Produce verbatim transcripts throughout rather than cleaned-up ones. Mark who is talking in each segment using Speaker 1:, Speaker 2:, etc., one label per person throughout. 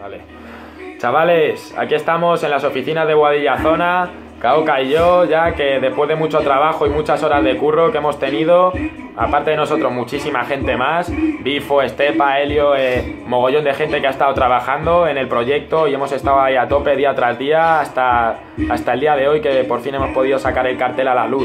Speaker 1: Vale. Chavales, aquí estamos en las oficinas de Boadilla Zona, Kaoka y yo, ya que después de mucho trabajo y muchas horas de curro que hemos tenido, aparte de nosotros, muchísima gente más, Bifo, Estepa, Helio, eh, mogollón de gente que ha estado trabajando en el proyecto y hemos estado ahí a tope día tras día hasta, hasta el día de hoy, que por fin hemos podido sacar el cartel a la luz.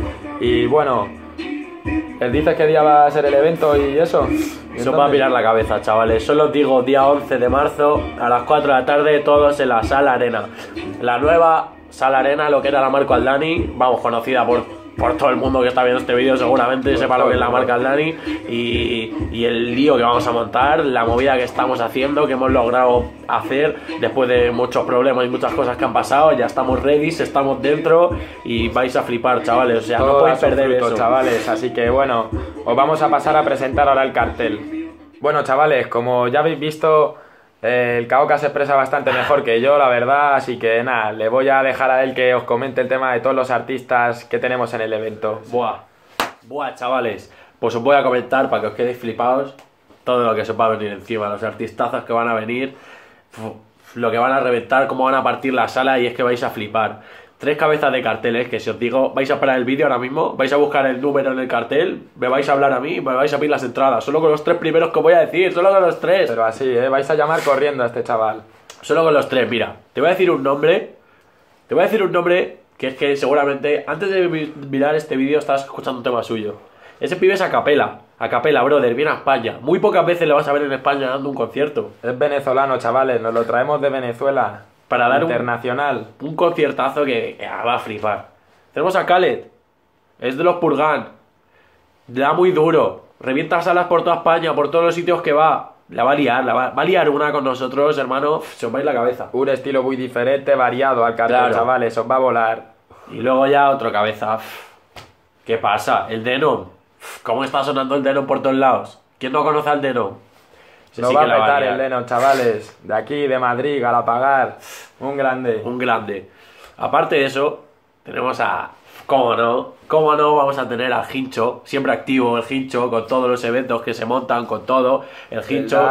Speaker 1: Y bueno, ¿les dices qué día va a ser el evento y eso?
Speaker 2: Eso va a mirar la cabeza, chavales. Solo os digo, día once de marzo, a las cuatro de la tarde, todos en la Sala Arena. La nueva Sala Arena, lo que era la Marco Aldani, vamos, conocida por, por todo el mundo que está viendo este vídeo, seguramente por sepa lo que es la marca Aldani. Y, y el lío que vamos a montar, la movida que estamos haciendo, que hemos logrado hacer después de muchos problemas y muchas cosas que han pasado. Ya estamos ready, estamos dentro y vais a flipar, chavales. O sea, todo no podéis perder fruto, eso,
Speaker 1: chavales. Así que bueno, os vamos a pasar a presentar ahora el cartel. Bueno, chavales, como ya habéis visto, eh, el Kaoka se expresa bastante mejor que yo, la verdad. Así que nada, le voy a dejar a él que os comente el tema de todos los artistas que tenemos en el evento.
Speaker 2: Buah, buah, chavales. Pues os voy a comentar para que os quedéis flipados todo lo que se va a venir encima, los artistazos que van a venir, lo que van a reventar, cómo van a partir la sala, y es que vais a flipar. Tres cabezas de carteles que, si os digo, vais a parar el vídeo ahora mismo, vais a buscar el número en el cartel, me vais a hablar a mí y me vais a pedir las entradas. Solo con los tres primeros que os voy a decir, solo con los tres.
Speaker 1: Pero así, ¿eh? Vais a llamar corriendo a este chaval.
Speaker 2: Solo con los tres, mira, te voy a decir un nombre, te voy a decir un nombre que es que seguramente antes de mirar este vídeo estás escuchando un tema suyo. Ese pibe es a capela, a capela, brother, viene a España. Muy pocas veces le vas a ver en España dando un concierto.
Speaker 1: Es venezolano, chavales, nos lo traemos de Venezuela.
Speaker 2: Para dar
Speaker 1: internacional.
Speaker 2: Un, un conciertazo que, que va a flipar. Tenemos a Khaled, es de los Purgan, le da muy duro, revienta salas por toda España, por todos los sitios que va. La va a liar, la va, va a liar una con nosotros, hermano, se os va a ir la cabeza.
Speaker 1: Un estilo muy diferente, variado al cartel, claro, chavales, os va a volar.
Speaker 2: Y luego ya otro cabeza. ¿Qué pasa? El Denom. ¿Cómo está sonando el Denom por todos lados? ¿Quién no conoce al Denom?
Speaker 1: Lo sí va a petar el Denom, chavales. De aquí, de Madrid, Galapagar. Un grande.
Speaker 2: Un grande. Aparte de eso, tenemos a... ¿Cómo no? ¿Cómo no vamos a tener al Hincho? Siempre activo el Hincho, con todos los eventos que se montan, con todo. El Hincho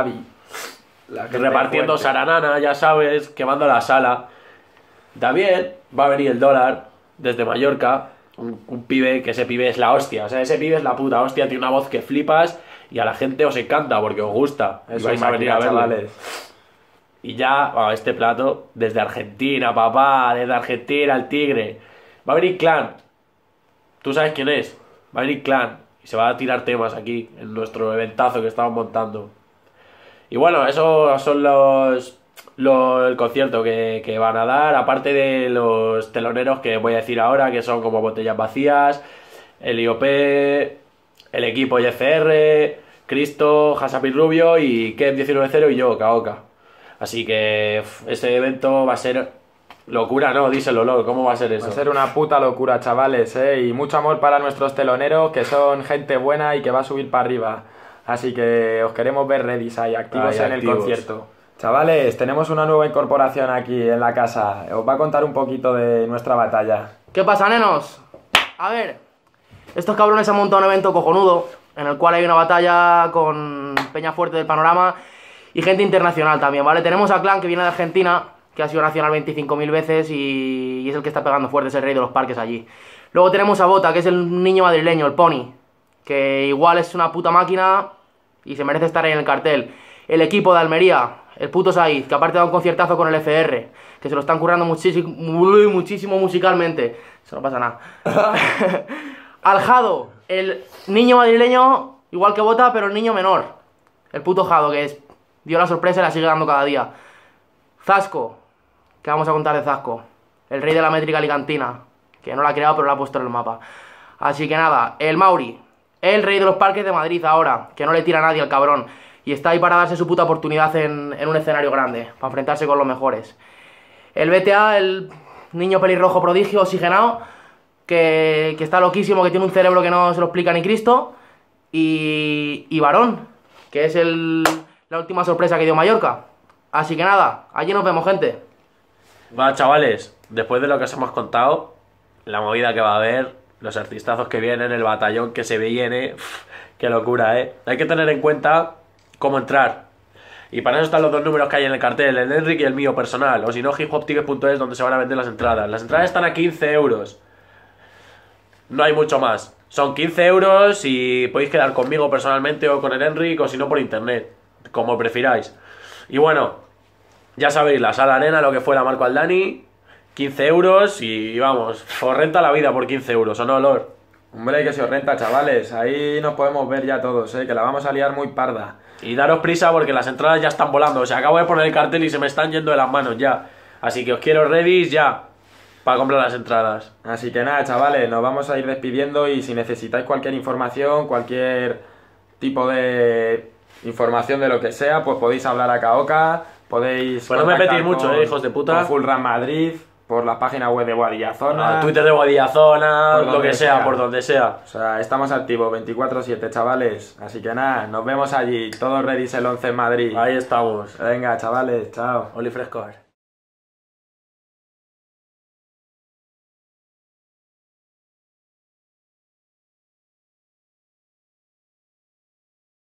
Speaker 2: el repartiendo saranana, ya sabes, quemando la sala. También va a venir el Dólar desde Mallorca. Un, un pibe, que ese pibe es la hostia. O sea, ese pibe es la puta hostia, tiene una voz que flipas. Y a la gente os encanta porque os gusta.
Speaker 1: Eso, y vais a venir a verlo.
Speaker 2: Y ya, bueno, este plato, desde Argentina, papá, desde Argentina, el Tigre. Va a venir Clan. ¿Tú sabes quién es? Va a venir Clan. Y se va a tirar temas aquí, en nuestro eventazo que estamos montando. Y bueno, esos son los... los el concierto que, que van a dar. Aparte de los teloneros que voy a decir ahora, que son como Botellas Vacías, el I O P, el equipo Y F R, Cristo, Hasapi Rubio y Kem diecinueve cero y yo, Kaoka. Así que uf, ese evento va a ser locura, ¿no? Díselo, Lolo, ¿cómo va a ser eso?
Speaker 1: Va a ser una puta locura, chavales, ¿eh? Y mucho amor para nuestros teloneros, que son gente buena y que va a subir para arriba. Así que os queremos ver ready ahí, activos Ay, en activos. el concierto. Chavales, tenemos una nueva incorporación aquí en la casa. Os va a contar un poquito de nuestra batalla.
Speaker 3: ¿Qué pasa, nenos? A ver, estos cabrones han montado un evento cojonudo, en el cual hay una batalla con Peña Fuerte del Panorama y gente internacional también, ¿vale? Tenemos a Clan, que viene de Argentina, que ha sido nacional veinticinco mil veces y... y es el que está pegando fuerte, es el rey de los parques allí. Luego tenemos a Bota, que es el niño madrileño, el Pony, que igual es una puta máquina y se merece estar ahí en el cartel. El equipo de Almería, el puto Saiz, que aparte da un conciertazo con el F R, que se lo están currando muchísimo, muchísimo musicalmente. Eso no pasa nada. Al Jado, el niño madrileño, igual que Bota, pero el niño menor. El puto Jado, que es, dio la sorpresa y la sigue dando cada día. Zasco, que vamos a contar de Zasco. El rey de la métrica alicantina, que no la ha creado pero la ha puesto en el mapa. Así que nada, el Mauri, el rey de los parques de Madrid ahora, que no le tira a nadie al cabrón. Y está ahí para darse su puta oportunidad en, en un escenario grande, para enfrentarse con los mejores. El B T A, el niño pelirrojo prodigio, oxigenado, que, que está loquísimo, que tiene un cerebro que no se lo explica ni Cristo. Y, y Varón, que es el, la última sorpresa que dio Mallorca. Así que nada, allí nos vemos, gente.
Speaker 2: Va, chavales, después de lo que os hemos contado, la movida que va a haber, los artistazos que vienen, el batallón que se viene, uff, qué locura, ¿eh? Hay que tener en cuenta cómo entrar. Y para eso están los dos números que hay en el cartel, el de Enric y el mío personal. O si no, hiphoptickets punto es, donde se van a vender las entradas. Las entradas están a quince euros. No hay mucho más. Son quince euros y podéis quedar conmigo personalmente o con el Enric, o si no por internet, como prefiráis. Y bueno, ya sabéis, la Sala Arena, lo que fue la Marco Aldani, quince euros y vamos, os renta la vida por quince euros, ¿o no, Lord?
Speaker 1: Hombre, que se os renta, chavales. Ahí nos podemos ver ya todos, ¿eh? Que la vamos a liar muy parda.
Speaker 2: Y daros prisa porque las entradas ya están volando. O sea, acabo de poner el cartel y se me están yendo de las manos ya. Así que os quiero ready ya para comprar las entradas.
Speaker 1: Así que nada, chavales, nos vamos a ir despidiendo y si necesitáis cualquier información, cualquier tipo de información de lo que sea, pues podéis hablar a Kaoka, podéis...
Speaker 2: Pues no me
Speaker 1: contactar
Speaker 2: metéis mucho,
Speaker 1: con-
Speaker 2: eh, hijos de puta.
Speaker 1: con Full Run Madrid, por la página web de Guadillazona.
Speaker 2: Al Twitter de Guadillazona,
Speaker 1: Por
Speaker 2: lo
Speaker 1: donde
Speaker 2: que sea,
Speaker 1: sea.
Speaker 2: por donde sea.
Speaker 1: O sea, estamos activos veinticuatro siete, chavales. Así que nada, nos vemos allí. Todos ready el once en Madrid.
Speaker 2: Ahí estamos.
Speaker 1: Venga, chavales, chao.
Speaker 2: Oli Frescor.